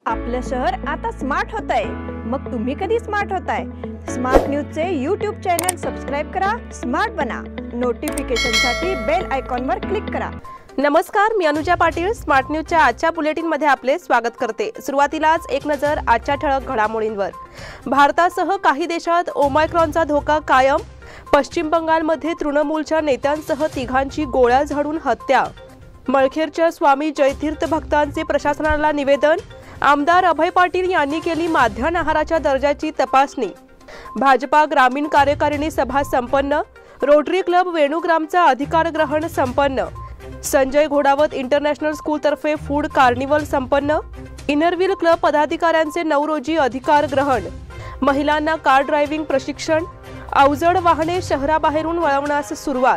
आपलं शहर आता स्मार्ट होतंय। मग तुम्ही कधी स्मार्ट होताय? स्मार्ट न्यूजचे YouTube चॅनल सबस्क्राइब करा, स्मार्ट बना। नोटिफिकेशनसाठी बेल आयकॉनवर क्लिक करा। नमस्कार, मी अनुजा पाटील स्मार्ट न्यूजच्या आजच्या बुलेटिनमध्ये आपले स्वागत करते। सुरुवातीलाच एक नजर आजच्या ठळक घडामोडींवर। भारतासह काही देशात ओमायक्रॉनचा धोका कायम। पश्चिम बंगालमध्ये तृणमूलच्या नेत्यांसह तिघांची गोळ्या झाडून हत्या। मळखेडच्या स्वामी जयतीर्थ भक्तांचे प्रशासनाला निवेदन। आमदार अभय पाटील यांनी केली माध्यान्ह आहाराच्या दर्जाची तपासणी। भाजपा ग्रामीण कार्यकारिणी सभा संपन्न। रोटरी क्लब वेणुग्रामचा अधिकार ग्रहण संपन्न। संजय घोडावत इंटरनॅशनल स्कूलतर्फे फूड कार्निवल संपन्न। इनरव्हील क्लब पदाधिकाऱ्यांचे 9 रोजी अधिकार ग्रहण। महिलांना कार ड्रायव्हिंग प्रशिक्षण। अवजड वाहने शहराबाहेरून वळवण्यास सुरुवात।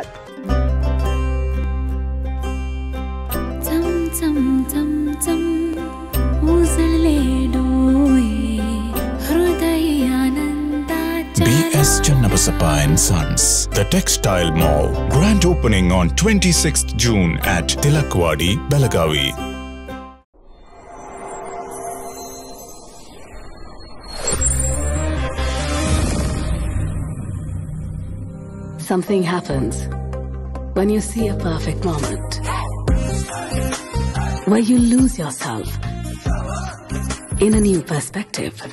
BS Channabasappa and Sons, the Textile Mall, grand opening on 26th June at Tilakwadi, Belagavi. Something happens when you see a perfect moment, where you lose yourself in a new perspective.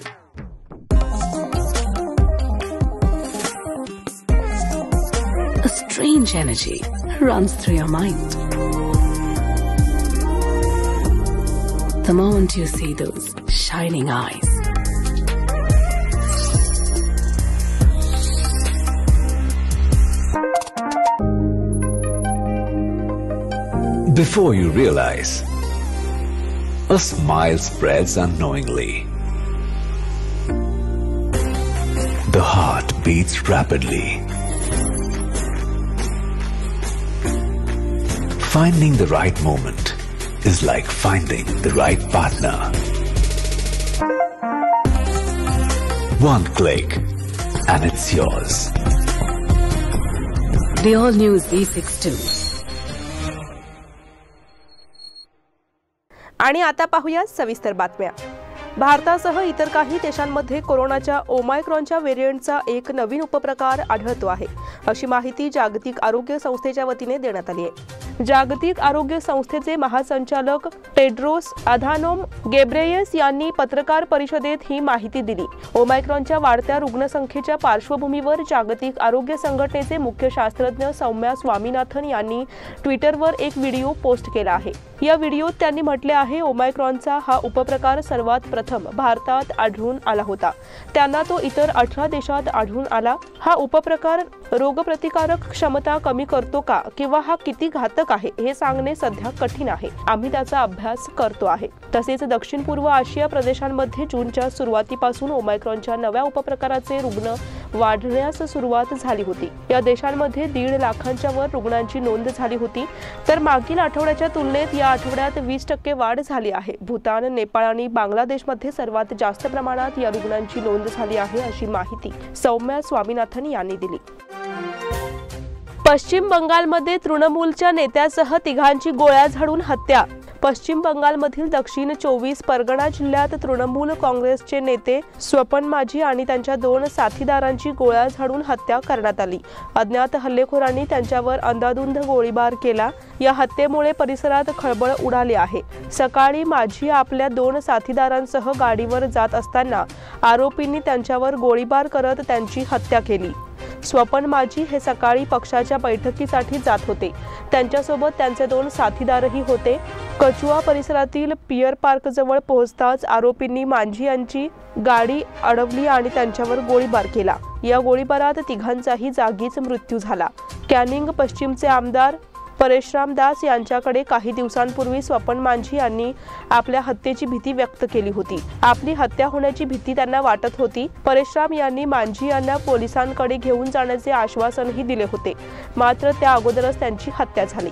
A strange energy runs through your mind. The moment you see those shining eyes, before you realize, a smile spreads unknowingly. The heart beats rapidly. Finding the right moment is like finding the right partner. One click and it's yours. the all-new Z62. आणि आता पाहूया सविस्तर बातम्या। भारतासह इतर काही देशांमध्ये कोरोनाच्या ओमायक्रॉनच्या व्हेरिएंटचा एक नवीन उपप्रकार आढळतो आहे, अशी माहिती जागतिक आरोग्य संस्थेच्या वतीने देण्यात आली आहे। जागतिक आरोग्य संस्थेचे महासंचालक टेड्रोस अधानोम गेब्रेयेस यांनी पत्रकार परिषदेत ही माहिती दिली। ओमायक्रॉनच्या वाढत्या रुग्णसंख्येच्या पार्श्वभूमीवर जागतिक आरोग्य संघटनेचे मुख्य शास्त्रज्ञ सौम्या स्वामीनाथन यांनी ट्विटरवर एक व्हिडिओ पोस्ट केला आहे। या व्हिडिओत त्यांनी म्हटले आहे, ओमायक्रॉनचा हा उपप्रकार सर्वात प्रथम भारतात आढळून आला होता। त्यांना तो इतर 18 देशात आढळून आला। हा उपप्रकार रोगप्रतिकारक क्षमता कमी करतो का किंवा हा किती घातक आहे हे सांगणे सध्या कठीण आहे। आम्ही त्याचा अभ्यास करतो आहे। तसेच दक्षिण पूर्व आशिया प्रदेशांमध्ये जूनच्या सुरुवातीपासून ओमायक्रॉनच्या नव्या उपप्रकाराचे रुग्ण वाढण्यास सुरुवात झाली होती। या देशांमध्ये 1.5 लाखांच्या वर रुग्णांची नोंद झाली होती, तर मागील आठवड्याच्या तुलनेत या आठवड्यात 20% वाढ झाली आहे। भूतान, नेपाळ आणि बांगलादेशमध्ये सर्वात जास्त प्रमाणात या रुग्णांची नोंद झाली आहे, अशी माहिती सौम्या स्वामीनाथन यांनी दिली। पश्चिम बंगालमध्ये तृणमूलच्या नेत्यासह तिघांची गोळ्या झाडून हत्या। पश्चिम बंगालमधील दक्षिण 24 परगणा जिल्ह्यात तृणमूल काँग्रेसचे नेते स्वपन माझी आणि त्यांच्या 2 साथीदारांची गोळ्या झाडून हत्या करण्यात आली। अज्ञात हल्लेखोरांनी त्यांच्यावर अंधाधुंद गोळीबार केला। या हत्येमुळे परिसरात खळबळ उडाली आहे। सकाळी माझी आपल्या 2 साथीदारांसह गाडीवर जात असताना आरोपींनी त्यांच्यावर गोळीबार करत त्यांची हत्या केली। स्वपन माझी हे सकाळी पक्षाच्या बैठकीसाठी जात होते। त्यांच्यासोबत त्यांचे 2 साथीदारही होते। कचुआ परिसरातील पियर पार्क जवळ पोहोचताच आरोपींनी माझी यांची गाडी अडवली आणि त्यांच्यावर गोळीबार केला। या गोळीबारात तिघांचाही जागीच मृत्यू झाला। कॅनिंग पश्चिमचे आमदार परेशराम दास यांच्याकडे काही दिवसांपूर्वी स्वपन माझी यांनी आपल्या हत्येची भीती व्यक्त केली होती। आपली हत्या होण्याची भीती त्यांना वाटत होती। परेशराम यांनी माझी यांना पोलिसांकडे घेऊन जाण्याचे आश्वासनही दिले होते, मात्र त्या अगोदरच त्यांची हत्या झाली।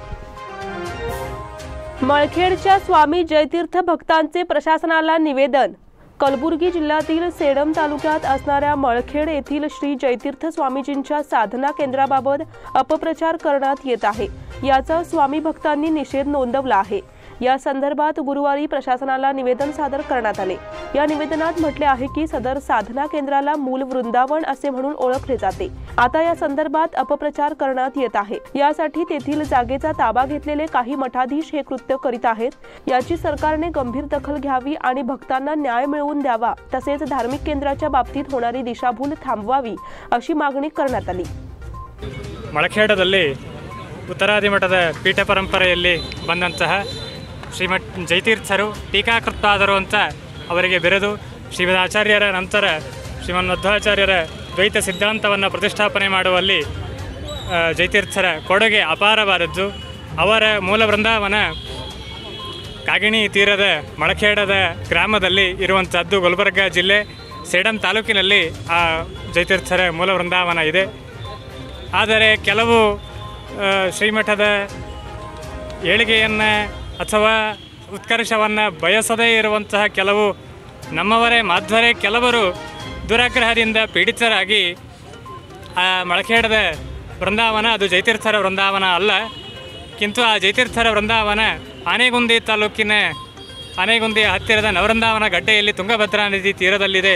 मळखेडच्या स्वामी जयतीर्थ भक्तांचे प्रशासनाला निवेदन। कलबुर्गी जिल्ह्यातील सेडम तालुक्यात असणाऱ्या मळखेड येथील श्री जयतीर्थ स्वामीजींच्या साधना केंद्राबाबत अपप्रचार करण्यात येत आहे। याचा स्वामी भक्तांनी निषेध नोंदवला आहे। या संदर्भात गुरुवारी प्रशासनाला निवेदन सादर करण्यात आले। या निवेदनात म्हटले आहे की सदर साधना केंद्राला मूल वृंदावन असे म्हणून ओळखले जाते। आता या संदर्भात अपप्रचार करण्यात येत आहे। यासाठी तेथील जागेचा ताबा घेतलेले काही मठाधीश हे कृत्य करीत आहेत। याची सरकारने गंभीर दखल घ्यावी आणि भक्तांना न्याय मिळवून द्यावा, तसेच धार्मिक केंद्राच्या बाबतीत होणारी दिशाभूल थांबवावी अशी मागणी करण्यात आली। ಮಳಖೇಡದಲ್ಲಿ ಉತ್ತರಾದಿ ಮಠದ ಪೀಠ ಪರಂಪರೆಯಲ್ಲಿ ಬಂದಂತಹ ಶ್ರೀಮಠ್ ಜಯತೀರ್ಥರು ಟೀಕಾಕೃತ್ತಾದರು ಅಂತ ಅವರಿಗೆ ಬೆರೆದು ಶ್ರೀಮದಾಚಾರ್ಯರ ನಂತರ ಶ್ರೀಮನ್ಮಧ್ವಾಚಾರ್ಯರ ದ್ವೈತ ಸಿದ್ಧಾಂತವನ್ನು ಪ್ರತಿಷ್ಠಾಪನೆ ಮಾಡುವಲ್ಲಿ ಜಯತೀರ್ಥರ ಕೊಡುಗೆ ಅಪಾರವಾದದ್ದು। ಅವರ ಮೂಲ ಬೃಂದಾವನ ಕಾಗಿಣಿ ತೀರದ ಮಳಖೇಡದ ಗ್ರಾಮದಲ್ಲಿ ಇರುವಂಥದ್ದು। ಗುಲ್ಬರ್ಗ ಜಿಲ್ಲೆ ಸೇಡಂ ತಾಲೂಕಿನಲ್ಲಿ ಆ ಜಯತೀರ್ಥರ ಮೂಲ ಬೃಂದಾವನ ಇದೆ। ಆದರೆ ಕೆಲವು ಶ್ರೀಮಠದ ಏಳಿಗೆಯನ್ನು ಅಥವಾ ಉತ್ಕರ್ಷವನ್ನು ಬಯಸದೇ ಇರುವಂತಹ ಕೆಲವು ನಮ್ಮವರೇ ಮಾಧ್ವರೇ ಕೆಲವರು ದುರಾಗ್ರಹದಿಂದ ಪೀಡಿತರಾಗಿ ಆ ಮಳಖೇಡದ ವೃಂದಾವನ ಅದು ಜಯತೀರ್ಥರ ವೃಂದಾವನ ಅಲ್ಲ, ಕಿಂತು ಆ ಜಯತೀರ್ಥರ ವೃಂದಾವನ ಆನೆಗುಂದಿ ತಾಲೂಕಿನ ಆನೆಗುಂದಿಯ ಹತ್ತಿರದ ನವವೃಂದಾವನ ಗಡ್ಡೆಯಲ್ಲಿ ತುಂಗಭದ್ರಾ ನದಿ ತೀರದಲ್ಲಿದೆ।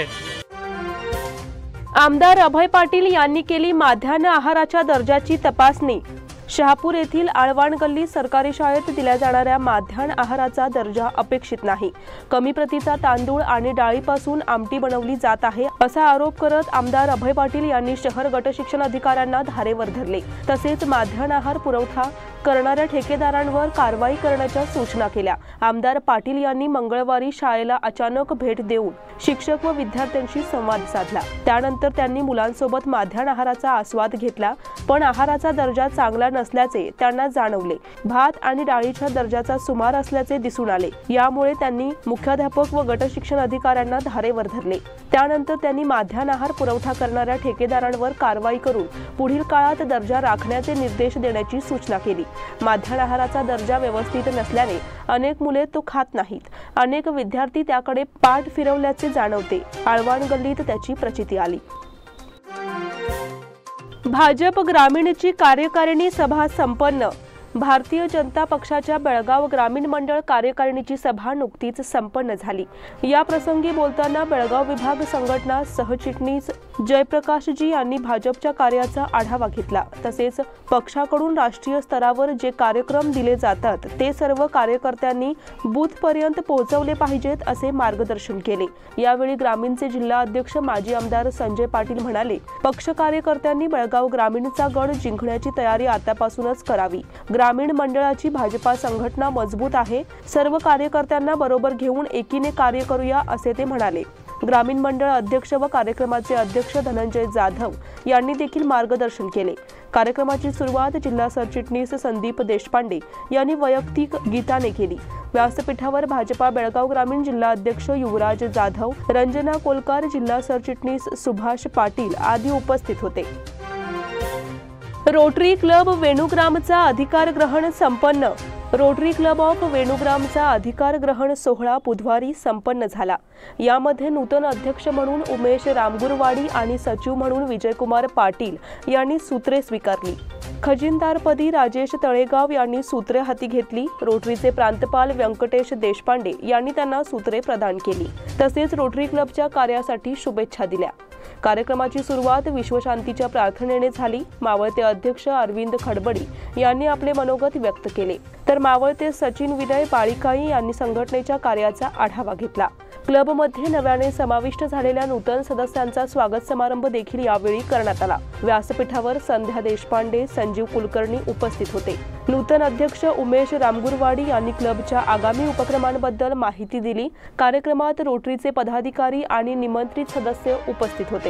आमदार अभय पाटील यांनी केली माध्यान्ह आहाराच्या दर्जाची तपासणी। शहापूर येथील आळवाण गल्ली सरकारी शाळेत दिल्या जाणाऱ्या माध्यान्ह आहाराचा दर्जा अपेक्षित नाही। कमी प्रतीचा तांदूळ आणि डाळीपासून आमटी बनवली जात आहे असा आरोप करत आमदार अभय पाटील यांनी शहर गट शिक्षण अधिकाऱ्यांना धारेवर धरले। तसेच माध्यान्ह आहार पुरवठा करणाऱ्या ठेकेदारांवर कारवाई करण्याच्या सूचना केल्या। आमदार पाटील यांनी मंगळवारी शाळेला अचानक भेट देऊन शिक्षक व विद्यार्थ्यांशी संवाद साधला। त्यानंतर त्यांनी मुलांसोबत माध्यान्ह आहाराचा आस्वाद घेतला, पण आहाराचा दर्जा चांगला नसल्याचे त्यांना जाणवले। भात आणि डाळीच्या दर्जाचा सुमार असल्याचे दिसून आले। यामुळे त्यांनी मुख्याध्यापक व गट शिक्षण अधिकाऱ्यांना धारेवर धरले। त्यानंतर त्यांनी माध्यान्ह आहार पुरवठा करणाऱ्या ठेकेदारांवर कारवाई करून पुढील काळात दर्जा राखण्याचे निर्देश देण्याची सूचना केली। माध्यान्ह आहाराचा दर्जा व्यवस्थित नसल्याने अनेक मुले तो खात नाहीत। अनेक विद्यार्थी त्याकडे पाठ फिरवल्याचे जाणवते। आळवाण गल्लीत त्याची प्रचिती आली। भाजप ग्रामीणची कार्यकारिणी सभा संपन्न। भारतीय जनता पक्षाच्या बेळगाव ग्रामीण मंडळ कार्यकारिणीची सभा नुकतीच संपन्न झाली। या प्रसंगी बोलताना बेळगाव विभाग संघटना सहचिटणीस जयप्रकाशजी यांनी भाजपच्या कार्याचा आढावा घेतला। तसेच पक्षाकडून राष्ट्रीय स्तरावर जे कार्यक्रम दिले जातात ते सर्व कार्यकर्त्यांनी बूथपर्यंत पोहोचवले पाहिजेत असे मार्गदर्शन केले। यावेळी ग्रामीणचे जिल्हा अध्यक्ष माजी आमदार संजय पाटील म्हणाले, पक्ष कार्यकर्त्यांनी बेळगाव ग्रामीणचा गड जिंकण्याची तयारी आतापासूनच करावी। ग्रामीण मंडळाची भाजपा संघटना मजबूत आहे। सर्व कार्यकर्त्यांना बरोबर घेऊन एकीने कार्य करूया असे ते म्हणाले। ग्रामीण मंडळ अध्यक्ष व कार्यक्रमाचे अध्यक्ष धनंजय जाधव यांनी देखील मार्गदर्शन केले। कार्यक्रमाची सुरुवात जिल्हा सरचिटणीस संदीप देशपांडे यांनी वैयक्तिक गीताने केली। व्यासपीठावर भाजपा बेळगाव ग्रामीण जिल्हा अध्यक्ष युवराज जाधव, रंजना कोलकार, जिल्हा सरचिटणीस सुभाष पाटील आदी उपस्थित होते। रोटरी क्लब वेणुग्रामचा अधिकार ग्रहण संपन्न। रोटरी क्लब ऑफ वेणुग्रामचा अधिकार ग्रहण सोहळा बुधवारी संपन्न झाला। यामध्ये नूतन अध्यक्ष म्हणून उमेश रामगुरवाडी आणि सचिव म्हणून विजयकुमार पाटील यांनी सूत्रे स्वीकारली। खजिनदारपदी राजेश तळेगाव यांनी सूत्रे हाती घेतली। रोटरीचे प्रांतपाल व्यंकटेश देशपांडे यांनी त्यांना सूत्रे प्रदान केली। तसेच रोटरी क्लबच्या कार्यासाठी शुभेच्छा दिल्या। कार्यक्रमाची सुरुवात विश्वशांतीच्या प्रार्थनेने झाली। मावळते अध्यक्ष अरविंद खडबडी यांनी आपले मनोगत व्यक्त केले, तर मावळते सचिन विनय बाळिकाई यांनी संघटनेच्या कार्याचा आढावा घेतला। क्लबमध्ये नव्याने समाविष्ट झालेल्या नूतन सदस्यांचा स्वागत समारंभ देखील यावेळी करण्यात आला। व्यासपीठावर संध्या देशपांडे, संजीव कुलकर्णी उपस्थित होते। नूतन अध्यक्ष उमेश रामगुरवाडी यांनी क्लबच्या आगामी उपक्रमांबद्दल माहिती दिली। कार्यक्रमात रोटरीचे पदाधिकारी आणि निमंत्रित सदस्य उपस्थित होते।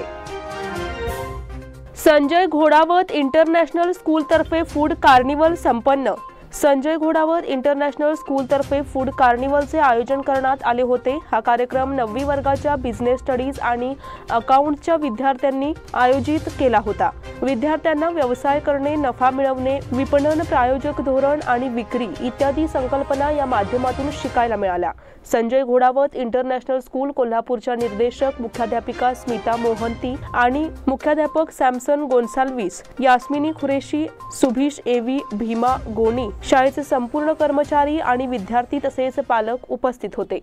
संजय घोडावत इंटरनॅशनल स्कूलतर्फे फूड कार्निवल संपन्न। संजय घोडावत इंटरनॅशनल स्कूलतर्फे फूड कार्निवलचे आयोजन करण्यात आले होते। हा कार्यक्रम 9वी वर्गाच्या बिझनेस स्टडीज आणि अकाउंट्सच्या विद्यार्थ्यांनी आयोजित केला होता। विद्यार्थ्यांना व्यवसाय करणे, नफा मिळवणे, विपणन, प्रायोजक धोरण आणि विक्री इत्यादी संकल्पना या माध्यमातून शिकायला मिळाल्या। संजय घोडावत इंटरनॅशनल स्कूल कोल्हापूरच्या निर्देशक मुख्याध्यापिका स्मिता मोहंती आणि मुख्याध्यापक सॅमसन गोन्साल्विस, यास्मिनी खुरेशी, सुभीष एवी, भीमा गोनी, शाळेचे संपूर्ण कर्मचारी आणि विद्यार्थी तसेच पालक उपस्थित होते.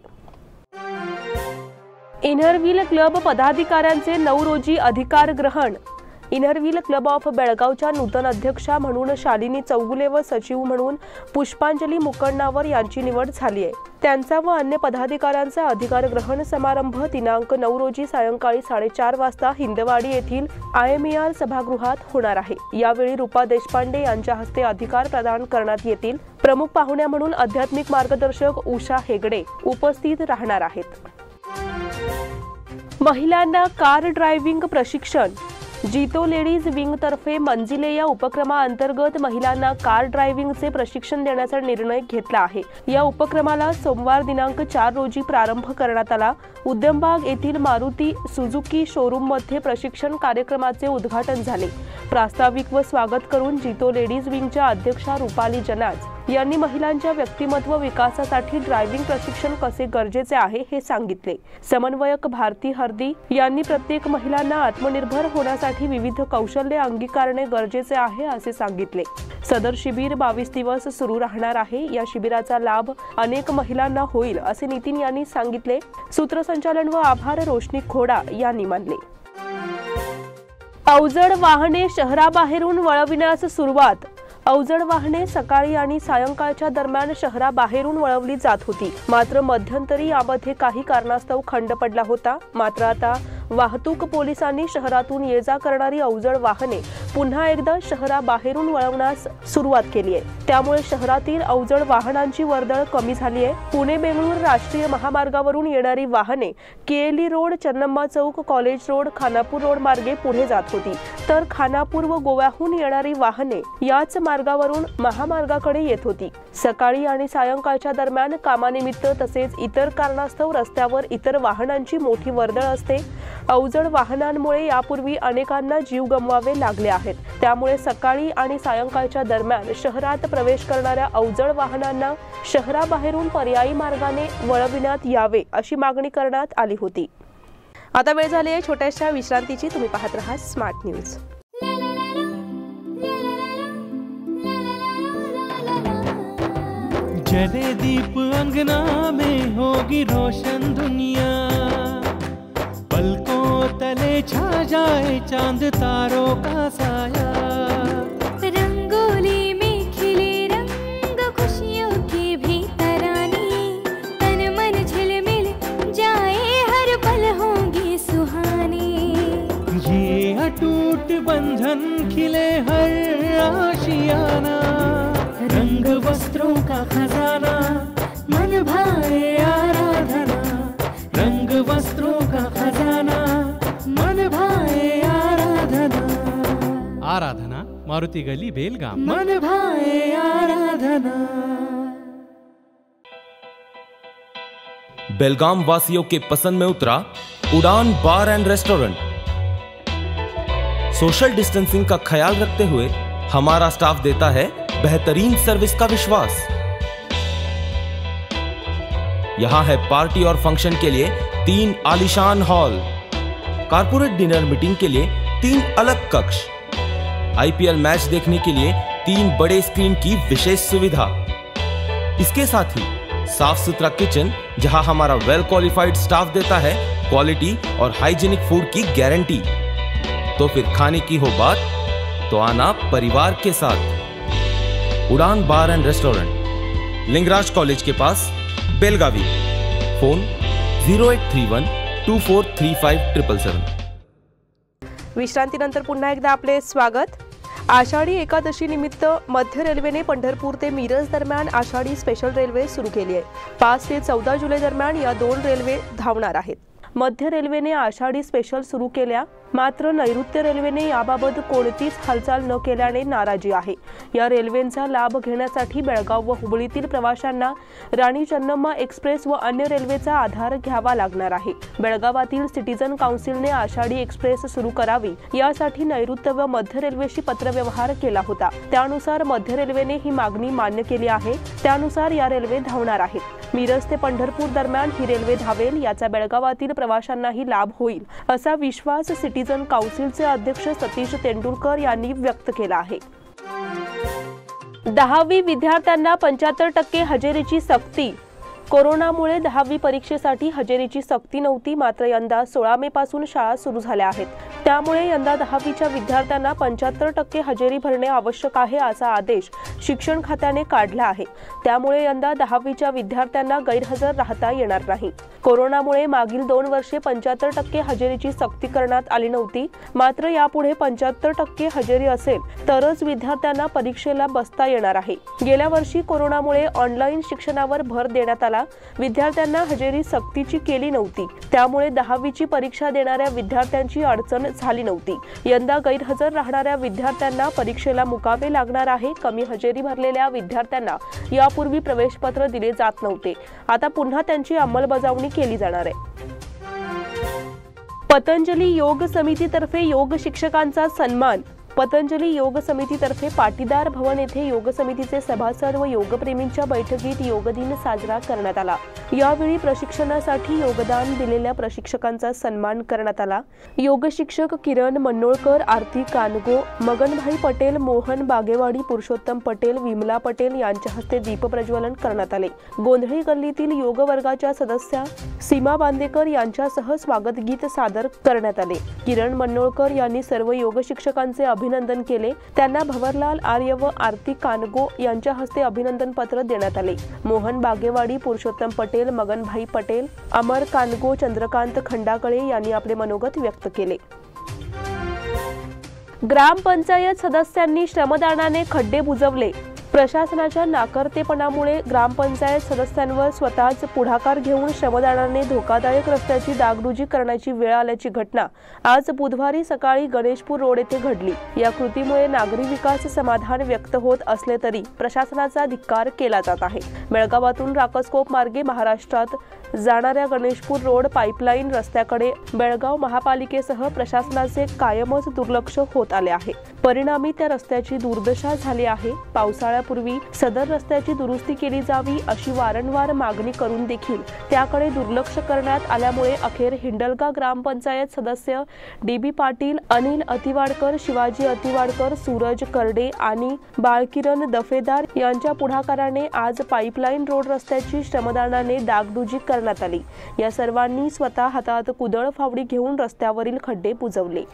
इनर व्हील क्लब पदाधिकाऱ्यांचे 9 रोजी अधिकार ग्रहण. इनर व्हील क्लब ऑफ बेळगावच्या नूतन अध्यक्षा म्हणून शालिनी चौगुले व सचिव म्हणून पुष्पांजली मुकण्णावर यांची निवड झाली आहे. त्यांचा व अन्य पदाधिकाऱ्यांचा अधिकार ग्रहण समारंभ दिनांक 9 रोजी सायंकाळी 4:30 वाजता हिंदवाडी येथील IMER सभागृहात होणार आहे. यावेळी रूपा देशपांडे यांच्या हस्ते अधिकार प्रदान करण्यात येतील. प्रमुख पाहुण्या म्हणून आध्यात्मिक मार्गदर्शक उषा हेगडे उपस्थित राहणार आहेत. महिलांना कार ड्रायव्हिंग प्रशिक्षण. जीतो लेडीज विंगतर्फे मंजिले या उपक्रमाअंतर्गत महिलांना कार ड्रायव्हिंगचे प्रशिक्षण देण्याचा निर्णय घेतला आहे. या उपक्रमाला सोमवार दिनांक 4 रोजी प्रारंभ करण्यात आला. उद्यमबाग येथील मारुती सुझुकी शोरूममध्ये प्रशिक्षण कार्यक्रमाचे उद्घाटन झाले. प्रास्ताविक व स्वागत करून जीतो लेडीज विंगच्या अध्यक्षा रुपाली जनाज यांनी महिलांच्या व्यक्तिमत्व विकासासाठी ड्रायव्हिंग प्रशिक्षण कसे गरजेचे आहे हे सांगितले. समन्वयक भारती हर्दी यांनी प्रत्येक महिलांना आत्मनिर्भर होण्यासाठी विविध कौशल्ये अंगीकारणे गरजेचे आहे असे सांगितले. सदर शिबिर 22 दिवस सुरू राहणार आहे. या शिबिराचा लाभ अनेक महिलांना होईल असे नितीन यांनी सांगितले. सूत्रसंचालन व आभार रोशनी खोडा यांनी मानले. अवजड वाहने शहराबाहेरून वळविण्यास सुरुवात. अवजड वाहने सकाळी आणि सायंकाळच्या दरम्यान शहराबाहेरून वळवली जात होती. मात्र मध्यंतरी यामध्ये काही कारणास्तव खंड पडला होता. मात्र आता वाहतूक पोलिसांनी शहरातून ये जा करणारी अवजड वाहने पुन्हा एकदा शहराबाहेरून वळवण्यास सुरुवात केली आहे. त्यामुळे शहरातील अवजड वाहनांची वर्दळ कमी झाली आहे. पुणे बेंगळूर राष्ट्रीय महामार्गावरून येणारी वाहने KLE road, Channamma Chowk, college road, Khanapur road मार्गे पुढे जात होती. तर खानापूर व गोव्याहून येणारी वाहने याच मार्गावरून महामार्गाकडे येत होती. सकाळी आणि सायंकाळच्या दरम्यान कामानिमित्त तसेच इतर कारणास्तव रस्त्यावर इतर वाहनांची मोठी वर्दळ असते. अवजड वाहनांमुळे यापूर्वी अनेकांना जीव गमवावे लागले आहेत. त्यामुळे सकाळी आणि सायंकाळच्या दरम्यान शहरात प्रवेश करणाऱ्या अवजड वाहनांना शहराबाहेरून पर्यायी मार्गाने वळविण्यात यावे अशी मागणी करण्यात आली होती. आता वेळ झाली आहे छोट्याशा विश्रांतीची. तुम्ही पाहत रहा स्मार्ट न्यूज. जले दीप अंगना में होगी रोशन दुनिया, पलकों तले छा जाए चांद तारों का साया, रंगोली में खिले रंग खुशियों की भी तरानी, तन मन झिलमिल जाए हर पल होंगी सुहानी, ये अटूट बंधन खिले हर आशियाना, रंग वस्त्रों का खजाना मन भाए आराधना, रंग वस्त्रों का खजाना मन भाए आराधना. आराधना मारुति गली बेलगाम. मन भाए आराधना. बेलगाम वासियों के पसंद में उतरा Udaan bar and restaurant. Social distancing का ख्याल रखते हुए हमारा स्टाफ देता है बेहतरीन सर्विस का विश्वास. यहां है पार्टी और फंक्शन के लिए 3 आलीशान हॉल, कारपोरेट डिनर मीटिंग के लिए 3 अलग कक्ष, IPL मैच देखने के लिए 3 बड़े स्क्रीन की विशेष सुविधा. इसके साथ ही साफ सुथरा किचन जहां हमारा वेल क्वालिफाइड स्टाफ देता है क्वालिटी और हाइजीनिक फूड की गारंटी. तो फिर खाने की हो बात तो आना परिवार के साथ. Udaan bar and restaurant, Lingaraj college के पास, बेलगावी. फोन 0831 2435 777. विश्रांतीनंतर पुन्हा एकदा आपले स्वागत. आषाढी एकादशी निमित्त मध्य रेल्वेने पंढरपूर ते मिरज दरम्यान आषाढी स्पेशल रेल्वे सुरू केली आहे. 5 ते 14 जुलै दरम्यान या 2 रेल्वे धावणार आहेत. मध्य रेल्वेने आषाढी स्पेशल सुरू केल्या, मात्र नैऋत्य रेल्वेने याबाबत कोणतीच हालचाल न केल्याने नाराजी आहे. या रेल्वेंचा लाभ घेण्यासाठी बेळगाव व हुबळीतील प्रवाशांना राणी चन्नम्मा एक्सप्रेस व अन्य रेल्वेचा आधार घ्यावा लागणार आहे. बेळगावातील सिटीजन काउन्सिलने आषाढी एक्सप्रेस सुरू करावी यासाठी नैऋत्य व मध्य रेल्वेशी पत्रव्यवहार केला होता. त्यानुसार मध्य रेल्वेने ही मागणी मान्य केली आहे. त्यानुसार या रेल्वे धावणार आहेत. मिरज ते पंढरपूर दरम्यान ही रेल्वे धावेल, याचा बेळगावातील प्रवाशांनाही लाभ होईल असा विश्वास सिटीजन काउन्सिलचे अध्यक्ष सतीश तेंडुलकर यांनी व्यक्त केला आहे. 10वी विद्यार्थ्यांना 75% हजेरीची सक्ती। कोरोनामुळे 10वी परीक्षेसाठी हजेरीची सक्ती नव्हती, मात्र यंदा 16 मे पासून शाळा सुरू झाल्या आहेत। त्यामुळे यंदा 10वीच्या विद्यार्थ्यांना 75% हजेरी भरणे आवश्यक आहे असा आदेश शिक्षण खात्याने काढला आहे। त्यामुळे यंदा 10वीच्या विद्यार्थ्यांना गैरहजर राहता येणार नाही। कोरोनामुळे मागील 2 वर्षे 75% हजेरीची सक्ती करण्यात आली नव्हती, मात्र यापुढे 75% हजेरी असेल तरच विद्यार्थ्यांना परीक्षेला बसता येणार आहे। गेल्या वर्षी कोरोनामुळे ऑनलाईन शिक्षणावर भर देण्यात आला, विद्यार्थ्यांना हजेरी सक्तीची केली नव्हती, त्यामुळे 10वीची परीक्षा देणाऱ्या विद्यार्थ्यांची अडचण झाली नव्हती। यंदा गैरहजर राहणाऱ्या विद्यार्थ्यांना परीक्षेला मुकावे लागणार आहे। कमी हजेरी भरलेल्या विद्यार्थ्यांना यापूर्वी प्रवेशपत्र दिले जात नव्हते, आता पुन्हा त्यांची अंमलबजावणी केली जाणार आहे। पतंजली योग समितीतर्फे योग शिक्षकांचा सन्मान। पतंजली योग समितीतर्फे पाटीदार भवन येथे योग समितीचे सभासद व योगप्रेमींच्या बैठकीत योग दिन साजरा करण्यात आला। यावेळी प्रशिक्षणासाठी योगदान दिलेल्या प्रशिक्षकांचा सन्मान करण्यात आला। योग शिक्षक किरण मन्नोळकर, आरती कानगो, मगनभाई पटेल, मोहन बागेवाडी, पुरुषोत्तम पटेल, विमला पटेल यांच्या हस्ते दीप प्रज्वलन करण्यात आले। गोंधळी गल्लीतील योग वर्गाच्या सदस्या सीमा बांदेकर यांच्यासह स्वागत गीत सादर करण्यात आले। किरण मन्नोळकर यांनी सर्व योग शिक्षकांचे अभिनंदन केले। त्यांना भवरलाल आर्य व आरती कानगो यांच्या हस्ते अभिनंदन पत्र देण्यात आले। मोहन बागेवाडी, पुरुषोत्तम पटेल, मगनभाई पटेल, अमर कानगो, चंद्रकांत खंडाकळे यांनी आपले मनोगत व्यक्त केले। ग्रामपंचायत सदस्यांनी श्रमदानाने खड्डे बुजवले। प्रशासनाच्या नाकर्तेपणामुळे ग्रामपंचायत सदस्यांवर स्वतःच पुढाकार घेऊन श्रमदानाने धोकादायक रस्त्याची डागडुजी करण्याची वेळ आल्याची घटना आज बुधवारी सकाळी गणेशपूर रोड येथे घडली। या कृतीमुळे नागरी विकास समाधान व्यक्त होत असले तरी प्रशासनाचा धिक्कार केला जात आहे। बेळगावातून राकसकोप मार्गे महाराष्ट्रात जाणाऱ्या गणेशपूर रोड पाईपलाईन रस्त्याकडे बेळगाव महापालिकेसह प्रशासनाचे कायमच दुर्लक्ष होत आले आहे। परिणामी त्या रस्त्याची दुर्दशा झाली आहे। पावसाळ्यापूर्वी सदर रस्त्याची दुरुस्ती केली जावी अशी वारंवार मागणी करून देखील त्याकडे दुर्लक्ष करण्यात आल्यामुळे अखेर हिंडलगा ग्रामपंचायत सदस्य DB पाटील, अनिल अतिवाडकर, शिवाजी अतिवाडकर, सूरज करडे आणि बाळकिरण दफेदार यांच्या पुढाकाराने आज पाईपलाईन रोड रस्त्याची श्रमदानाने डागडुजी करण्यात आली। या सर्वांनी स्वतः हातात कुदळ फावडी घेऊन रस्त्यावरील खड्डे बुजवले।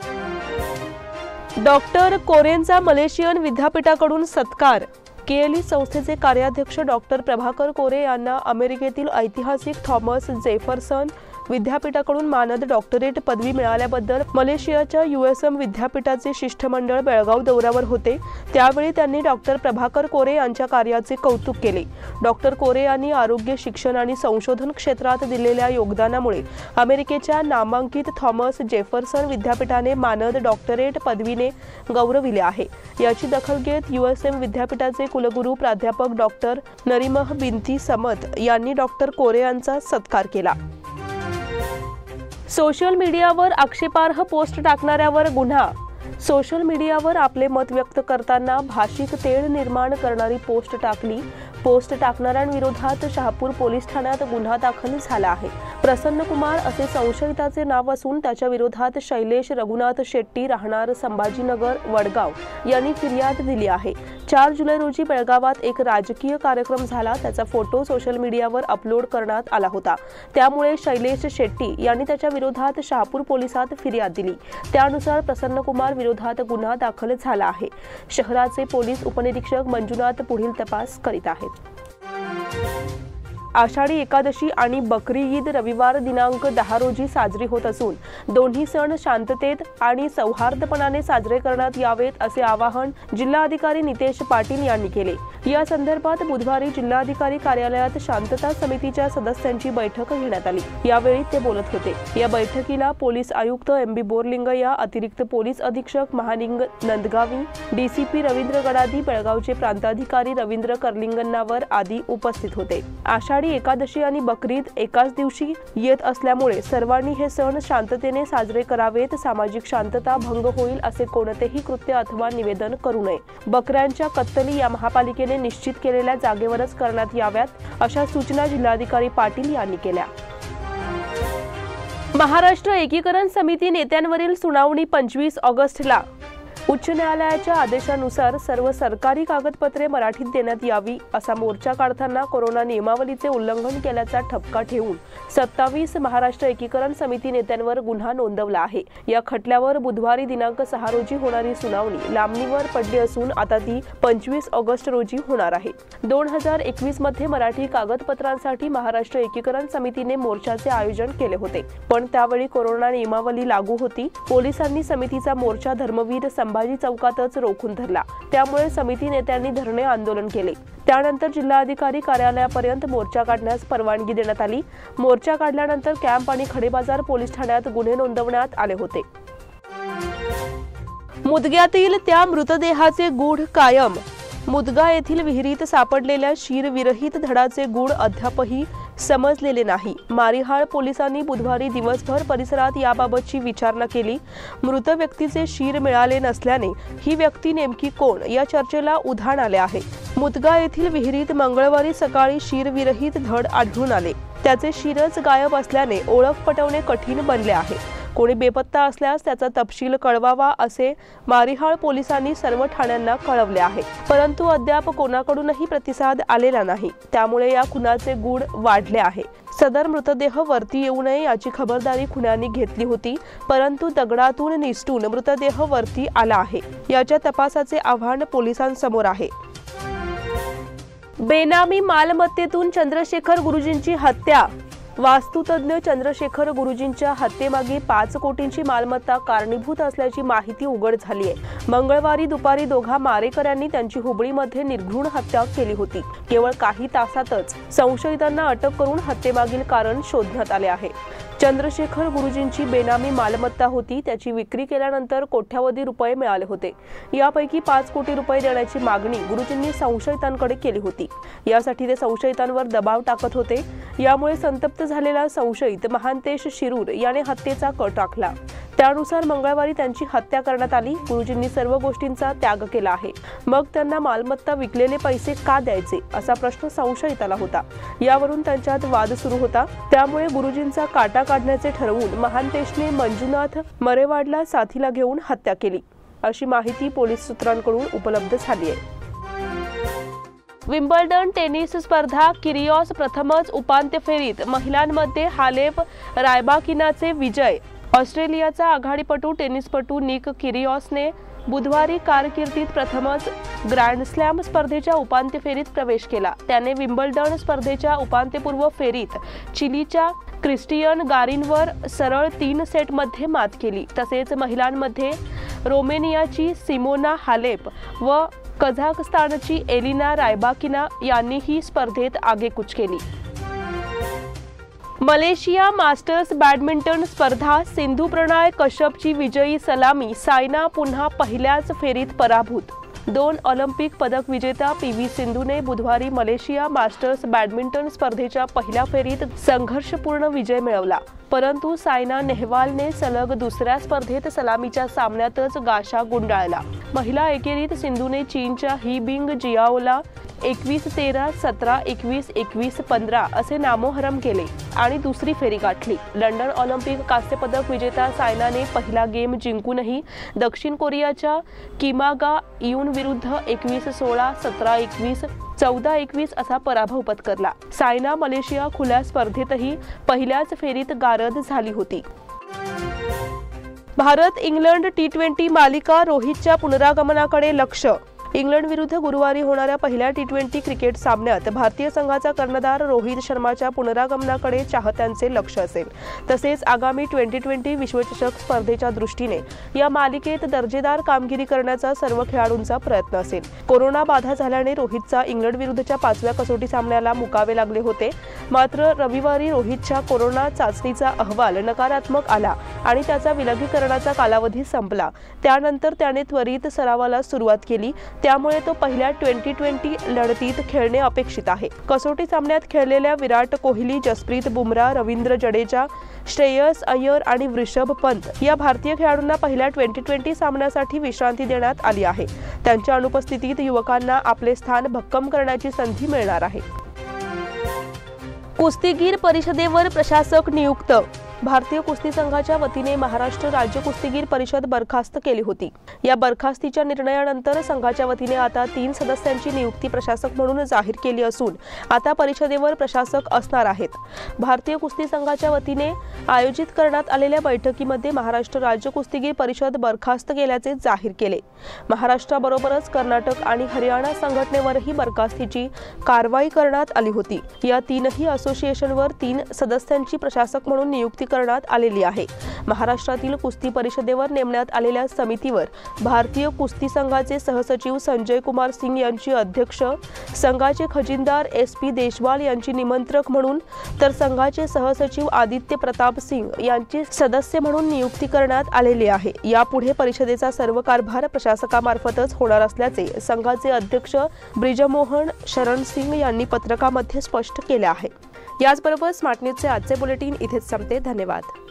डॉक्टर कोरेंचा मलेशियन विद्यापीठाकडून सत्कार। KLE संस्थेचे कार्याध्यक्ष डॉक्टर प्रभाकर कोरे यांना अमेरिकेतील ऐतिहासिक थॉमस जेफरसन विद्यापीठाकडून मानद डॉक्टरेट पदवी मिळाल्याबद्दल मलेशियाच्या USM विद्यापीठाचे शिष्टमंडळ बेळगाव दौऱ्यावर होते। त्यावेळी त्यांनी डॉक्टर प्रभाकर कोरे यांच्या कार्याचे कौतुक केले। डॉक्टर कोरे यांनी आरोग्य, शिक्षण आणि संशोधन क्षेत्रात दिलेल्या योगदानामुळे अमेरिकेच्या नामांकित थॉमस जेफरसन विद्यापीठाने मानद डॉक्टरेट पदवीने गौरविले आहे। याची दखल घेत USM विद्यापीठाचे कुलगुरू प्राध्यापक डॉक्टर नरिमह बिनती समत यांनी डॉक्टर कोरे यांचा सत्कार केला। सोशल मीडियावर आक्षेपार्ह पोस्ट टाकणाऱ्यावर गुन्हा। सोशल मीडियावर आपले मत व्यक्त करताना भाषिक तेढ निर्माण करणारी पोस्ट टाकली। पोस्ट टाकणाऱ्यांविरोधात शहापूर पोलीस ठाण्यात गुन्हा दाखल झाला आहे। प्रसन्न कुमार असे संशयिताचे नाव असून त्याच्या विरोधात शैलेश रघुनाथ शेट्टी राहणार संभाजीनगर वडगाव यांनी फिर्याद दिली आहे। 4 जुलै रोजी बेळगावात एक राजकीय कार्यक्रम झाला, त्याचा फोटो सोशल मीडियावर अपलोड करण्यात आला होता। त्यामुळे शैलेश शेट्टी यांनी त्याच्या विरोधात शहापूर पोलिसात फिर्याद दिली। त्यानुसार प्रसन्न कुमार विरोधात गुन्हा दाखल झाला आहे। शहराचे पोलीस उपनिरीक्षक मंजुनाथ पुढील तपास करीत आहेत। आषाढी एकादशी आणि बकरी ईद रविवार दिनांक 10 रोजी साजरी होत असून दोन्ही सण शांततेत आणि सौहार्दपणाने साजरे करण्यात यावेत असे आवाहन जिल्हाधिकारी नितेश पाटील यांनी केले। या संदर्भात बुधवारी जिल्हाधिकारी कार्यालयात शांतता समितीच्या सदस्यांची बैठक घेण्यात आली। यावेळी ते बोलत होते। या बैठकीला पोलीस आयुक्त MB बोरलिंगय्या, अतिरिक्त पोलीस अधीक्षक महालिंग नंदगावी, DCP रवींद्र गडादी, बेळगावचे प्रांताधिकारी रवींद्र करलिंगन्नावर आदी उपस्थित होते। आषाढी एकादशी आणि बकरीद एकाच दिवशी येत असल्यामुळे सर्वांनी हे सण शांततेने साजरे करावेत। सामाजिक शांतता भंग होईल असे कोणतेही कृत्य अथवा निवेदन करू नये। बकऱ्यांच्या कत्तली या महापालिकेने निश्चित केलेल्या जागेवरच करण्यात याव्यात, अशा सूचना जिल्हाधिकारी पाटील यांनी केल्या। महाराष्ट्र एकीकरण समिती नेत्यांवरील सुनावणी 25 ऑगस्टला। उच्च न्यायालयाच्या आदेशानुसार सर्व सरकारी कागदपत्रे मराठीत देण्यात यावी असा मोर्चा काढताना कोरोना नियमावलीचे उल्लंघन केल्याचा ठपका ठेवून 27 महाराष्ट्र एकीकरण समिती नेत्यांवर गुन्हा नोंदवला आहे। या खटल्यावर बुधवारी दिनांक 6 रोजी होणारी सुनावणी लांबणीवर पडली असून आता ती 25 ऑगस्ट रोजी होणार आहे। 2021 मध्ये मराठी कागदपत्रांसाठी महाराष्ट्र एकीकरण समितीने मोर्चाचे आयोजन केले होते, पण त्यावेळी कोरोना नियमावली लागू होती। पोलिसांनी समितीचा मोर्चा धर्मवीर संभाजी चौकातच रोखून धरला, त्यामुळे समिती नेत्यांनी धरणे आंदोलन केले। त्यानंतर जिल्हाधिकारी कार्यालयापर्यंत मोर्चा काढण्यास परवानगी देण्यात आली। मोर्चा काढल्यानंतर कॅम्प आणि खडेबाजार पोलीस ठाण्यात गुन्हे नोंदवण्यात आले होते। मुदग्यातील त्या मृतदेहाचे गूढ कायम। मुदगा येथील विहिरीत सापडलेल्या शीरविरहित धडाचे गूढ अद्यापही समजलेले नाही। मारिहाळ पोलिसांनी बुधवारी दिवसभर परिसरात याबाबतची विचारणा केली। मृत व्यक्तीचे शीर मिळाले नसल्याने ही व्यक्ती नेमकी कोण या चर्चेला उधाण आले आहे। मुदगा येथील विहिरीत मंगळवारी सकाळी शीरविरहित धड आढळून आले। त्याचे शीरच गायब असल्याने ओळख पटवणे कठीण बनले आहे। कोणी बेपत्ता असल्यास त्याचा तपशील कळवावा असे मारिहाळ पोलिसांनी सर्व ठाण्यांना कळवले आहे, परंतु अद्याप कोणाकडूनही प्रतिसाद आलेला नाही। त्यामुळे या खुनाचे गूढ वाढले आहे। सदर मृतदेह वरती येऊ नये याची खबरदारी खुन्यांनी घेतली होती, परंतु दगडातून निसटून मृतदेह वरती आला आहे। याच्या तपासाचे आव्हान पोलिसांसमोर आहे। बेनामी मालमत्तेतून चंद्रशेखर गुरुजींची हत्या। वास्तुतज्ञ चंद्रशेखर गुरुजींच्या हत्येमागे 5 कोटींची मालमत्ता कारणीभूत असल्याची माहिती उघड झाली आहे। मंगळवारी दुपारी दोघा मारेकऱ्यांनी त्यांची हुबळीमध्ये निर्घृण हत्या केली होती। केवळ काही तासातच संशयितांना अटक करून हत्येमागील कारण शोधण्यात आले आहे। चंद्रशेखर गुरुजींची बेनामी मालमत्ता होती, त्याची विक्री केल्यानंतर कोट्यावधी रुपये मिळाले होते। यापैकी 5 कोटी रुपये देण्याची मागणी गुरुजींनी संशयितांकडे केली होती। यासाठी ते संशयितांवर दबाव टाकत होते। यामुळे संतप्त झालेला संशयित महांतेश शिरूर याने हत्येचा कट आखला। त्यानुसार मंगळवारी त्यांची हत्या करण्यात आली। गुरुजींनी सर्व गोष्टींचा त्याग केला आहे, मग त्यांना मालमत्ता विकलेले पैसे का द्यायचे असा प्रश्न संशयिताला होता। यावरून त्यांच्यात वाद सुरू होता। त्यामुळे गुरुजींचा काटा काढण्याचे ठरवून महांतेशने मंजुनाथ मरेवाडला साथीला घेऊन हत्या केली, अशी माहिती पोलीस सूत्रांकडून उपलब्ध झाली आहे। विम्बल्डन टेनिस स्पर्धा किरिओस प्रथमच उपांत्य फेरीत। महिलांमध्ये हालेप रायबाकिनाचे विजय। ऑस्ट्रेलियाचा आघाडीपटू टेनिसपटू निक किरिओसने बुधवारी कारकिर्दीत प्रथमच ग्रँड स्लॅम स्पर्धेच्या उपांत्य फेरीत प्रवेश केला। त्याने विम्बल्डन स्पर्धेच्या उपांत्यपूर्व फेरीत चिलीच्या क्रिस्टियन गारिनवर सरळ 3 सेटमध्ये मात केली। तसेच महिलांमध्ये रोमेनियाची सिमोना हालेप व कझाकस्तानची एलिना रायबाकिना यांनीही स्पर्धेत आगेकूच केली। मलेशिया मास्टर्स बॅडमिंटन स्पर्धा। सिंधू प्रणय कश्यपची विजयी सलामी। सायना पुन्हा पहिल्याच फेरीत पराभूत। 2 ऑलिम्पिक पदक विजेता PV सिंधूने बुधवारी मलेशिया मास्टर्स बॅडमिंटन स्पर्धेच्या पहिल्या फेरीत संघर्षपूर्ण विजय मिळवला, परंतु सायना नेहवालने सलग दुसऱ्या स्पर्धेत सलामीच्या सामन्यातच गाशा गुंडाळला। महिला एकेरीत सिंधूने चीनच्या ही बिंग जियाओला 21-13, 17-21, 21-15 असे नामोहरम केले आणि दुसरी फेरी गाठली। लंडन ऑलिम्पिक कांस्यपदक विजेता सायनाने पहिला गेम जिंकूनही दक्षिण कोरियाच्या किमागा इयून विरुद्ध 21-16, 17-21, 14-21 असा पराभव पत्करला। सायना मलेशिया खुल्या स्पर्धेतही पहिल्याच फेरीत गारद झाली होती। भारत इंग्लंड T20 मालिका। रोहितच्या पुनरागमनाकडे लक्ष। इंग्लंड विरुद्ध गुरुवारी होणाऱ्या पहिल्या T20 क्रिकेट सामन्यात भारतीय संघाचा कर्णधार रोहित शर्माच्या पुनरागमनाकडे चाहत्यांचे लक्ष असेल। तसेच आगामी 2020 विश्वचषक स्पर्धेच्या दृष्टीने या मालिकेत दर्जेदार कामगिरी करण्याचा सर्व खेळाडूंचा प्रयत्न असेल। कोरोना बाधा झाल्याने रोहितचा इंग्लंड विरुद्धच्या 5व्या कसोटी सामन्याला मुकावे लागले होते, मात्र रविवारी रोहितच्या कोरोना चाचणीचा अहवाल नकारात्मक आला आणि त्याचा विलगीकरणाचा कालावधी संपला। त्यानंतर त्याने त्वरित सरावाला सुरुवात केली, त्यामुळे तो पहिल्या 2020 लढतीत खेळणे अपेक्षित आहे। कसोटी सामन्यात खेळलेल्या विराट कोहली, जसप्रीत बुमराह, रवींद्र जडेजा, श्रेयस अय्यर आणि वृषभ पंत या भारतीय खेळाडूंना पहिल्या 2020 सामन्यासाठी विश्रांती देण्यात आली आहे। त्यांच्या अनुपस्थितीत युवकांना आपले स्थान भक्कम करण्याची संधी मिळणार आहे। कुस्तीगीर परिषदेवर प्रशासक नियुक्त। भारतीय कुस्ती संघाच्या वतीने महाराष्ट्र राज्य कुस्तीगीर परिषद बरखास्त केली होती। या बरखास्तीच्या निर्णयानंतर संघाच्या वतीने आता 3 सदस्यांची नियुक्ती प्रशासक म्हणून जाहीर केली असून आता परिषदेवर प्रशासक असणार आहेत। भारतीय कुस्ती संघाच्या वतीने आयोजित करण्यात आलेल्या बैठकीमध्ये महाराष्ट्र राज्य कुस्तीगीर परिषद बरखास्त केल्याचे जाहीर केले। महाराष्ट्राबरोबरच कर्नाटक आणि हरियाणा संघटनेवरही बरखास्तीची कारवाई करण्यात आली होती। या तीनही असोसिएशनवर 3 सदस्यांची प्रशासक म्हणून नियुक्ती करण्यात आलेली आहे। महाराष्ट्रातील कुस्ती परिषदेवर नेमण्यात आलेल्या समितीवर भारतीय कुस्ती संघाचे सहसचिव संजय कुमार सिंग यांची अध्यक्ष, संघाचे खजिनदार SP देशवाल यांची निमंत्रक म्हणून तर संघाचे सहसचिव आदित्य प्रताप सिंग यांची सदस्य म्हणून नियुक्ती करण्यात आलेली आहे। यापुढे परिषदेचा सर्व कारभार प्रशासकामार्फतच होणार असल्याचे संघाचे अध्यक्ष ब्रिजमोहन शरण सिंग यांनी पत्रकामध्ये स्पष्ट केले आहे। याचबरोबर स्मार्ट न्यूजचे आजचे बुलेटिन इथेच संपते। धन्यवाद।